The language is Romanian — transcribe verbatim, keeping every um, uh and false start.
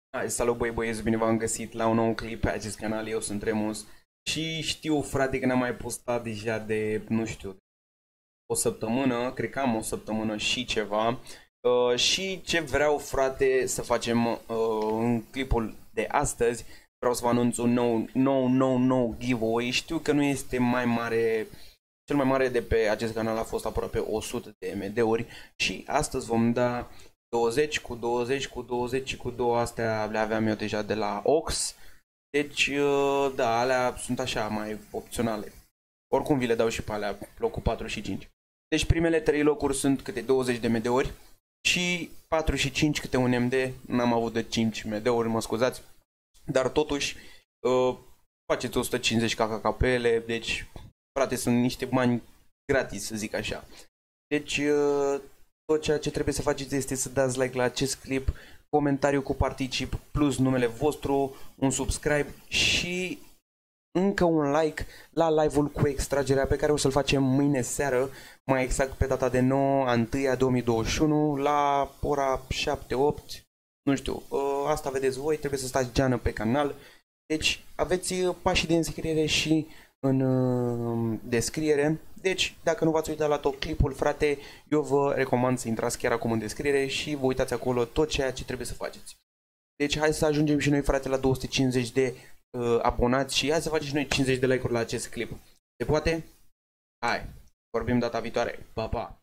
Hai, salut băi băieți, bine v-am găsit la un nou clip pe acest canal, eu sunt Remus. Și știu, frate, că n-am mai postat deja de, nu știu, o săptămână, cred că am o săptămână și ceva. Uh, și ce vreau, frate, să facem uh, în clipul de astăzi, vreau să vă anunț un nou, nou, nou, nou giveaway. Știu că nu este mai mare, cel mai mare de pe acest canal a fost aproape o sută de M D-uri și astăzi vom da douăzeci cu douăzeci cu douăzeci și cu două, astea le aveam eu deja de la Ox. Deci, da, alea sunt așa mai opționale. Oricum vi le dau și pe alea, locul patru și cinci. Deci primele trei locuri sunt câte douăzeci de M D-uri și patru și cinci câte un M D. N-am avut de cinci M D-uri, mă scuzați. Dar totuși, uh, faceți o sută cincizeci K K pe ele, deci, frate, sunt niște bani gratis, să zic așa. Deci, uh, tot ceea ce trebuie să faceți este să dați like la acest clip, comentariu cu particip plus numele vostru, un subscribe și încă un like la live-ul cu extragerea pe care o să-l facem mâine seară, mai exact pe data de nouă a întâia două mii douăzeci și unu la ora șapte opt, nu știu, asta vedeți voi, trebuie să stați geană pe canal. Deci aveți pașii de înscriere și în uh, descriere. Deci, dacă nu v-ați uitat la tot clipul, frate, eu vă recomand să intrați chiar acum în descriere și vă uitați acolo tot ceea ce trebuie să faceți. Deci, hai să ajungem și noi, frate, la două sute cincizeci de uh, abonați și hai să facem și noi cincizeci de like-uri la acest clip. Se poate? Hai, vorbim data viitoare. Pa, pa!